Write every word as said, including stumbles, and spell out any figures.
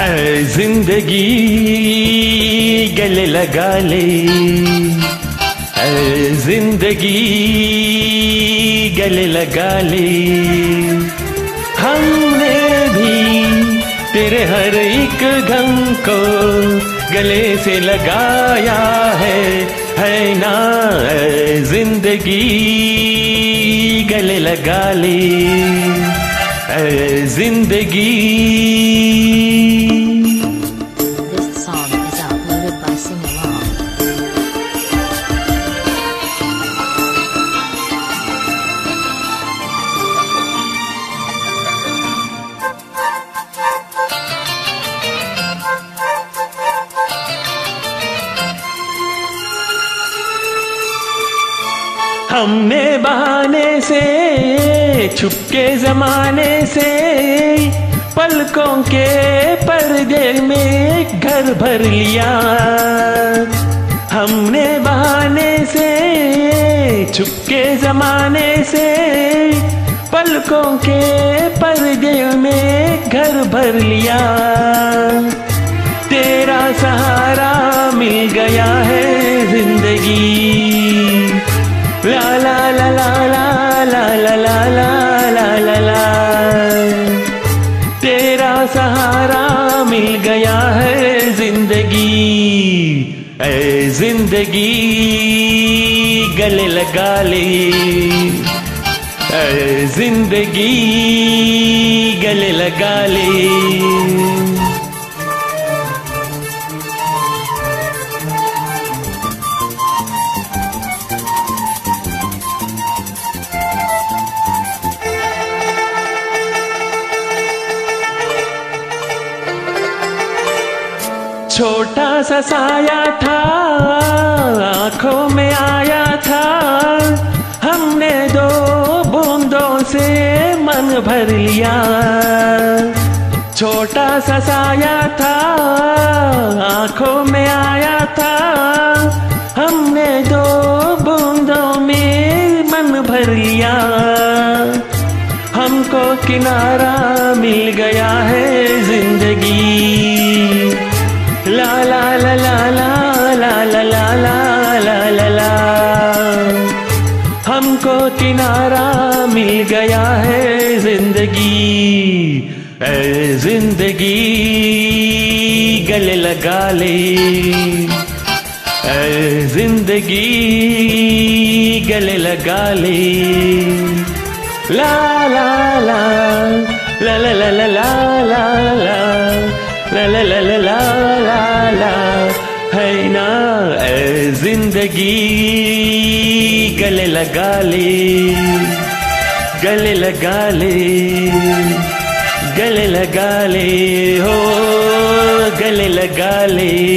ऐ जिंदगी गले लगा ले, ऐ जिंदगी गले लगा ले। हमने भी तेरे हर एक गम को गले से लगाया है, है ना। ऐ जिंदगी गले लगा ले, ऐ जिंदगी। This song is uploaded by Sing Along. हमने बहाने से छुपके जमाने से पलकों के पर्दे में घर भर लिया। हमने बहाने से छुपके जमाने से पलकों के पर्दे में घर भर लिया। तेरा सहारा मिल गया है जिंदगी, ला ला ला ला ला ला ला ला ला ला ला ला। तेरा सहारा मिल गया है जिंदगी, ऐ जिंदगी गले लगा ले, ऐ जिंदगी गले लगा ले। छोटा सा साया था आंखों में आया था, हमने दो बूंदों से मन भर लिया। छोटा सा साया था आंखों में आया था, हमने दो बूंदों में मन भर लिया। हमको किनारा मिल गया है जिंदगी, ला ला ला ला ला ला ला ला ला ला ला ला। हमको किनारा मिल गया है जिंदगी, ऐ जिंदगी गले लगा ले, ऐ जिंदगी गले लगा ले। ला ला ला ला ला ला ला ला ला ला ला ला ला ला ला ला, है ना। ऐ जिंदगी गले लगा ले, गले लगा ले, गले लगा ले, हो गले लगा ले।